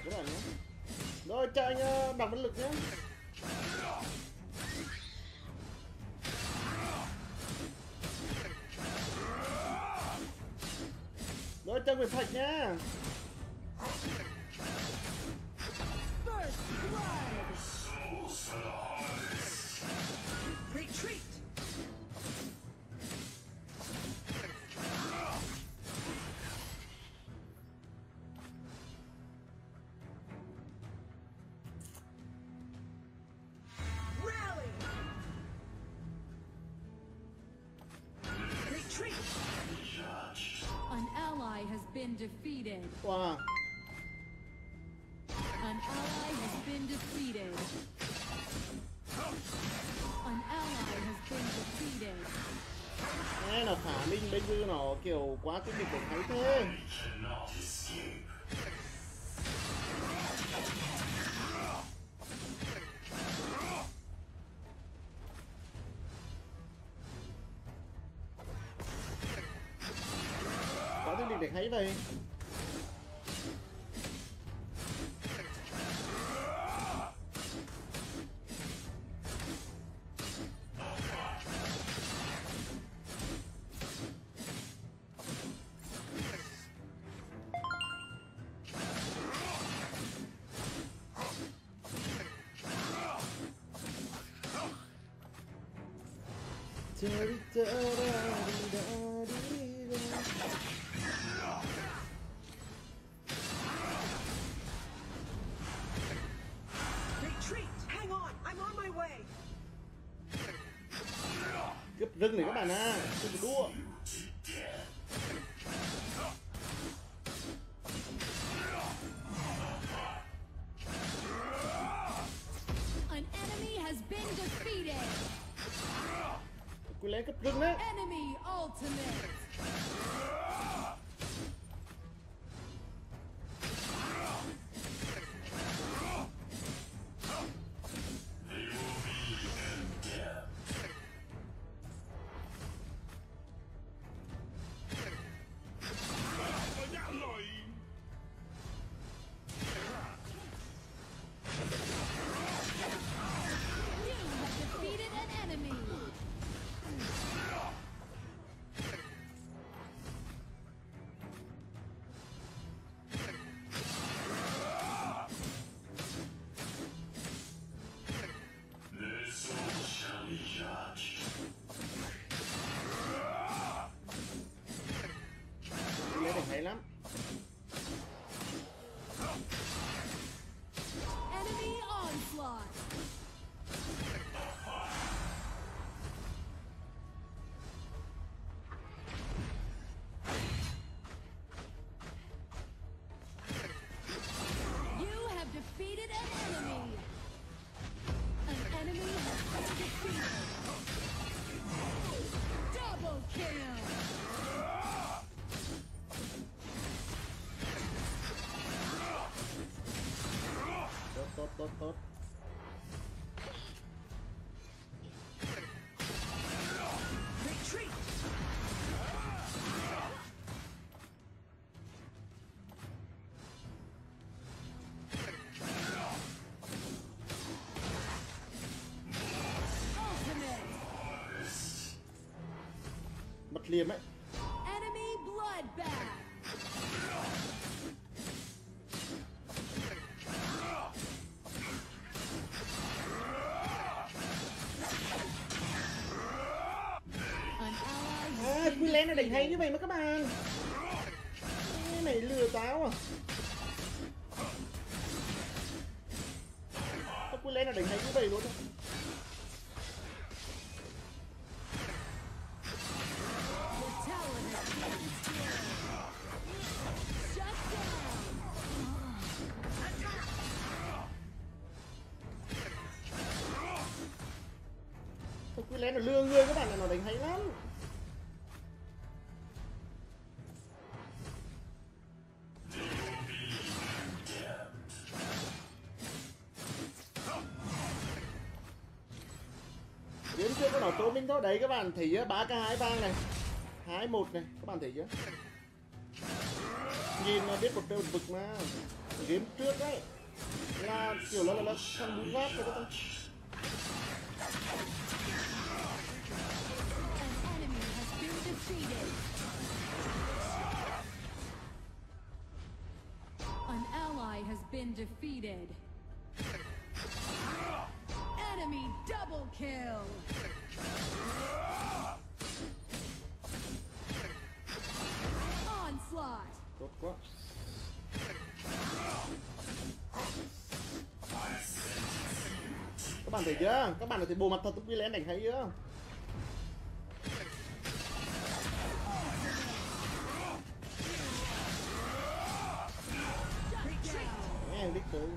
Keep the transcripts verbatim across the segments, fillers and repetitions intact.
các bạn nhé. Rồi cho anh uh, đọc vấn lực nhé. Rồi cho Nguyệt Thạch nhá. Retreat. Rally. Retreat. An ally has been defeated. Wow. An ally has been defeated. An ally has been defeated. Nghe là khả minh bây giờ nó kiểu quá cái việc của thấy thế. Quá cái việc để thấy vậy. Retreat. Hang on. I'm on my way. Cướp rừng này các bạn à, không được đua. An enemy has been defeated. Quy lấy cướp rừng đấy. Enemy ultimate. You have defeated an enemy. Quy lấy này hay lắm. Enemy onslaught. You have defeated an enemy. An enemy has been defeated. Double kill. Tốt tốt tốt tốt. Retreat. Ultimate. Mất liềm ấy. Enemy bloodbath. An ally has À, been Quy lấy nó đánh hay defeated. như vậy mà các bạn. Cái này lừa táo à. Sao Quy lấy nó đánh hay như vậy luôn á. Fatality. Shut down. Sao Quy lấy nó lừa người các bạn, là nó đánh hay lắm. Đến chưa có nó tố minh thôi. Đấy các bạn thấy chưa? ba k hai vang này, hai một này, các bạn thấy chưa? Nhìn mà biết một đều vực mà. game trước đấy là kiểu là là, là thằng bún gác rồi đó. An enemy has been defeated. An ally has been defeated. Enemy double kill. Onslaught. Tốt quá. Các bạn thấy chưa? Các bạn thấy bộ mặt thật tôi lên đánh thấy chưa? Nghe đích tôi.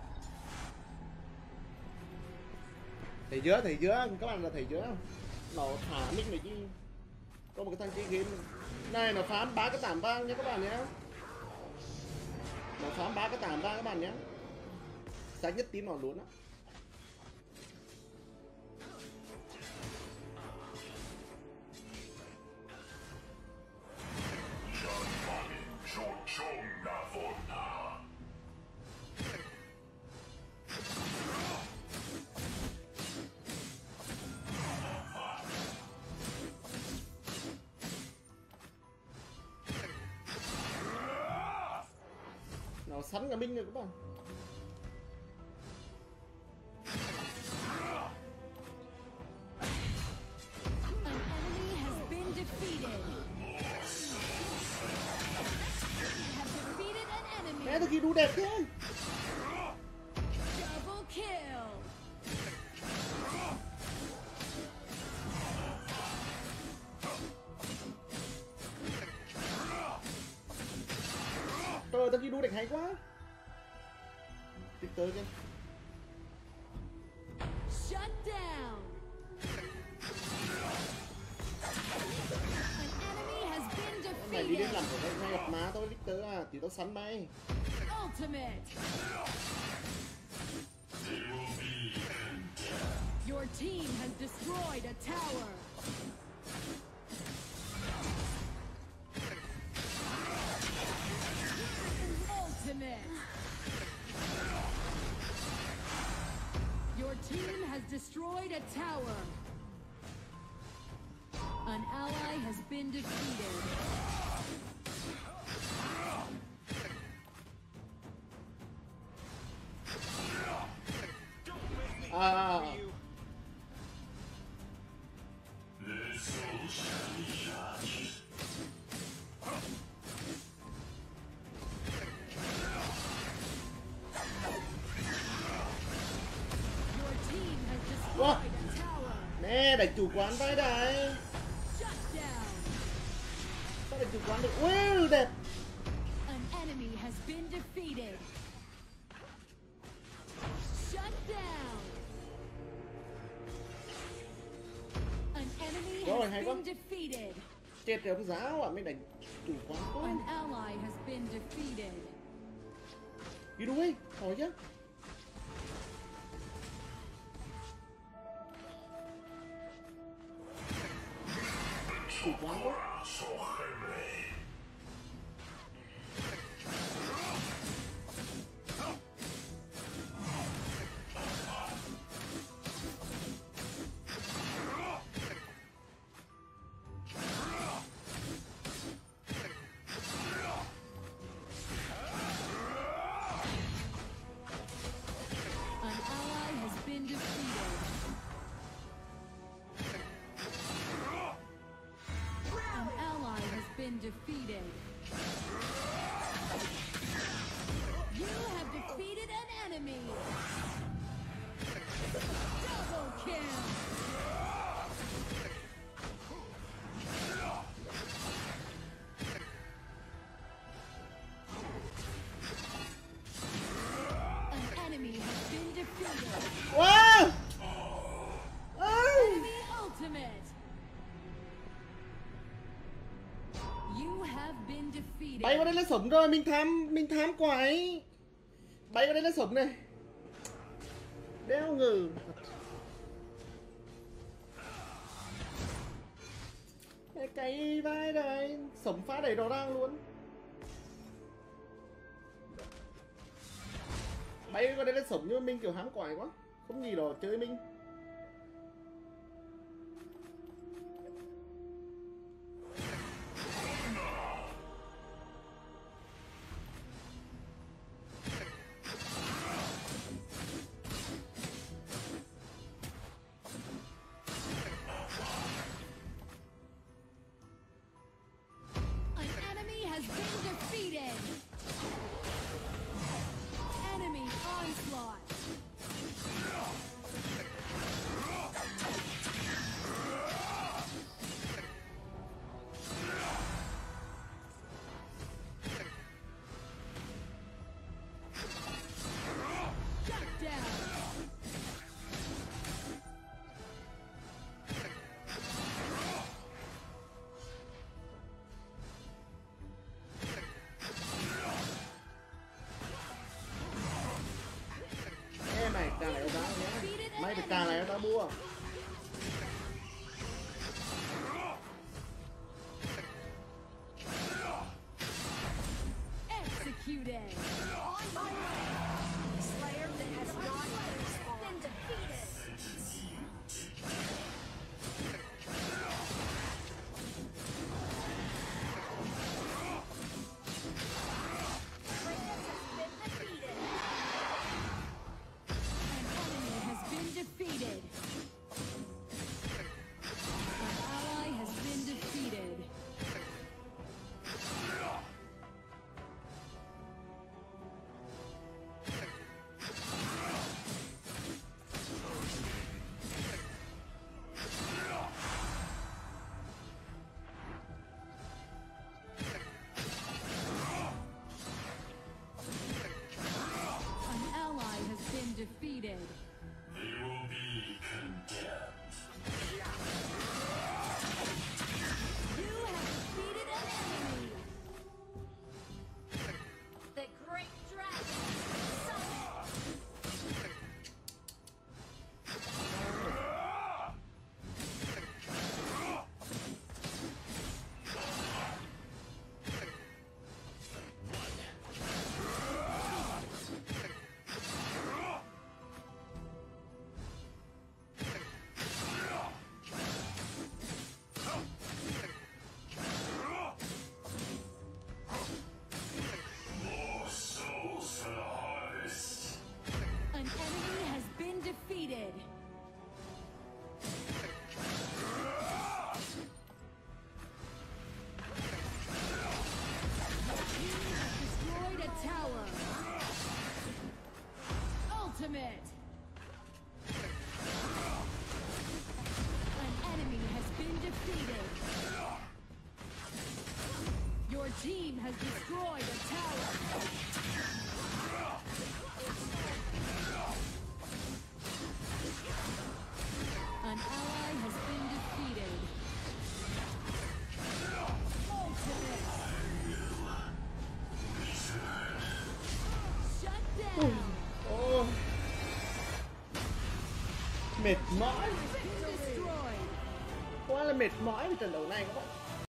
Thấy chưa? Thấy chưa? Các bạn là thấy chưa? Nó thả nick này chứ. Có một cái thằng chơi game này nó phán ba cái tảm vang nha các bạn nhé. Nó phán ba cái tảm vang các bạn nhé. Sáng nhất tím nó luôn á. Nó sắn cả mình rồi các bạn. An enemy has been defeated. Have defeated an enemy. Mẹ tôi kia đu đẹp thế. Double kill. Trời, tôi kia đu đẹp hay quá. Tiếp tới kìa. Shut down. An enemy has been Mày đi đến defeated. làm của mày ngay gặp má tôi Victor à, thì tao sắn mày. Ultimate. Your team has destroyed a tower. Ultimate. Your team has destroyed a tower. An ally has been defeated. À. Your team has destroyed Wow. a tower. Nè, đánh chủ quán vai đây. Shut down. Sao đánh chủ quán được? Ui, đẹp. An enemy has been defeated. Shut down. An enemy Rồi, has hay quá. been defeated. Chết rồi cái giáo ạ, mới đánh chủ quán quá. An ally has been defeated. Đi đuôi, hỏi chứ. Chủ quán quá. An ally has been defeated. An ally has been defeated. You have defeated an enemy. Double kill. An enemy has been defeated. Wow! Ôi! Enemy ultimate. You have been defeated. Bay vào đây là sống rồi, mình tham, mình tham quả ấy. Bay vào đây là sống này. Đéo ngờ. Cái cái vai đây, sống phá đầy rõ ràng luôn. Mấy con đấy nó sống như Minh kiểu hám quải quá. Không gì đâu chơi Minh. An enemy has been defeated. Enemy onslaught. Shut down. Ê mày, càng này tao nhé. Mày phải càng này tao mua. Executed. On my way. Slayer that has not been defeated. An enemy has been defeated. An ally has been defeated. An ally has been defeated. They will be condemned. You have defeated an enemy. The Great Dragon summoned. More souls for the harvest. An enemy has been defeated. You have destroyed a tower. Ultimate. An enemy has been defeated. Your team has destroyed a tower. An ally has been defeated. Ultimate. Shut down. Ô. Mệt mỏi. Been destroyed. Quá là mệt mỏi với trận đấu này các bạn.